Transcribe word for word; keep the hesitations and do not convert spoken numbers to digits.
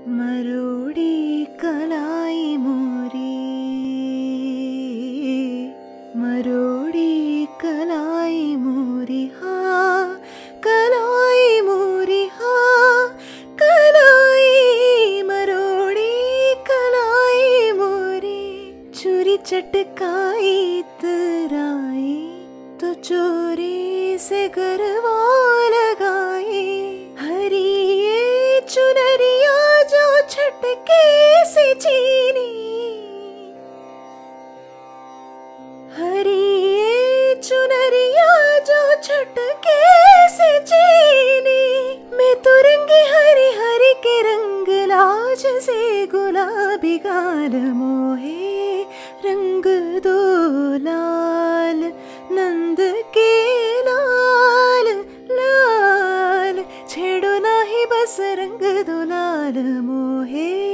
मरोड़ी कलाई मोरी, मरोड़ी कलाई मोरी हाँ, कलाई मोरी हाँ, कलाई मरोड़ी कलाई मोरी। चूरी चटकाई तराई तो चोरी से गरबा लगाई। हरी ये चुनरिया जो छटके से चीनी, हरी ये चुनरिया जो छटके से चीनी। मैं तो रंगी हरी हरी के रंग लाज से गुलाबी गाल मोहे रंग दो लाल नंद के लाल लाल। छेड़ो नाही बस रंग दो लाल मोहे।